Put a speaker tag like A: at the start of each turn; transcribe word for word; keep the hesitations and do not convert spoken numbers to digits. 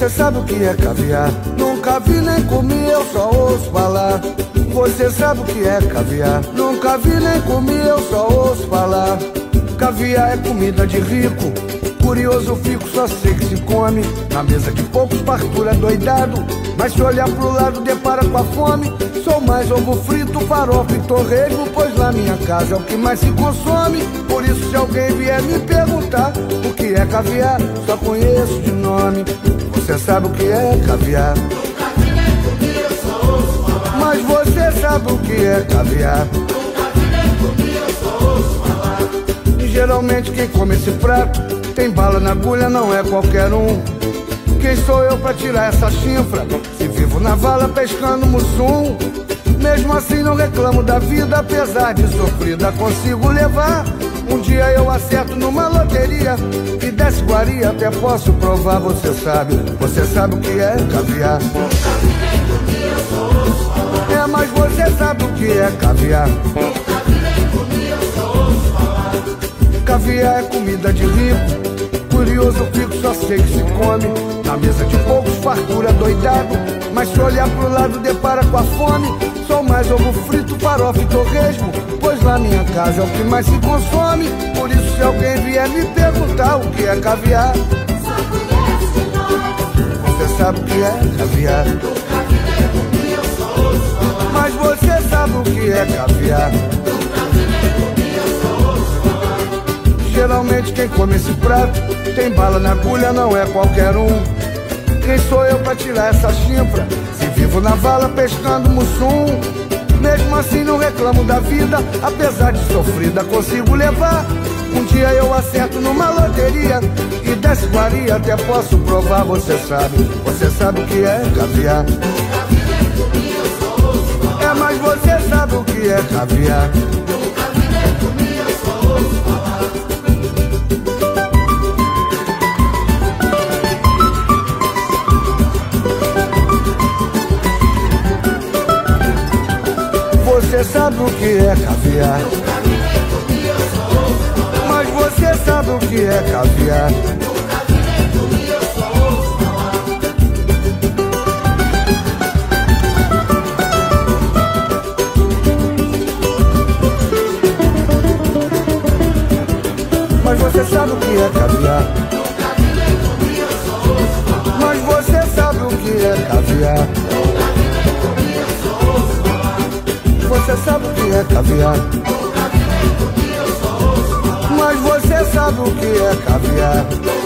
A: Você sabe o que é caviar? Nunca vi nem comi, eu só ouço falar. Você sabe o que é caviar? Nunca vi nem comi, eu só ouço falar. Caviar é comida de rico, curioso fico, só sei que se come. Na mesa de poucos, fartura doidado, mas se olhar pro lado depara com a fome. Sou mais ovo frito, farofa e torresmo, pois na minha casa é o que mais se consome. Por isso se alguém vier me perguntar o que é caviar, só conheço de nome. Você sabe o que é caviar?
B: Nunca vi nem comi, eu só ouço falar.
A: Mas você sabe o que é caviar?
B: Nunca vi nem comi, eu só ouço falar.
A: E geralmente quem come esse prato tem bala na agulha, não é qualquer um. Quem sou eu pra tirar essa chifra? Se vivo na vala pescando mussum. Mesmo assim não reclamo da vida, apesar de sofrida consigo levar. Um dia eu acerto numa loteria e desce iguaria, até posso provar, você sabe. Você sabe o que é caviar?
B: Nunca vi nem comi, eu só ouço falar.
A: É, mas você sabe o que é caviar?
B: Nunca vi nem comi, eu só ouço falar.
A: Caviar é comida de rico, curioso fico, só sei que se come. Na mesa de poucos, fartura doidado, mas se olhar pro lado depara com a fome. Sou mais ovo frito, farofa e torresmo, pois lá minha casa é o que mais se consome. Por isso se alguém vier me perguntar o que é caviar,
B: Só conheço de nome.
A: você sabe o que é caviar?
B: Nunca vi nem comi, eu só ouço falar.
A: Mas você sabe o que é caviar?
B: Nunca vi nem comi, eu só ouço falar.
A: Geralmente quem come esse prato tem bala na agulha, não é qualquer um. Quem sou eu pra tirar essa chifra? Se vivo na vala pescando mussum. Mesmo assim não reclamo da vida, apesar de sofrida consigo levar. Um dia eu acerto numa loteria e desce iguaria, até posso provar, você sabe. Você sabe o que é caviar?
B: Nunca vi nem comi, eu só ouço falar.
A: É, mas você sabe o que é caviar?
B: Nunca vi nem comi, eu só ouço falar.
A: Você sabe o que é caviar?
B: Nunca vi nem comi, eu só ouço falar.
A: Mas você sabe o que é caviar?
B: Nunca vi nem comi, eu só ouço falar.
A: Mas você sabe o que é caviar?
B: Nunca vi nem comi, eu só ouço falar.
A: Mas você sabe o que é caviar?
B: Nunca vi nem comi, eu só ouço falar.
A: Você sabe o que é caviar?
B: Nunca vi nem comi, eu só ouço falar.
A: Mas você sabe o que é caviar?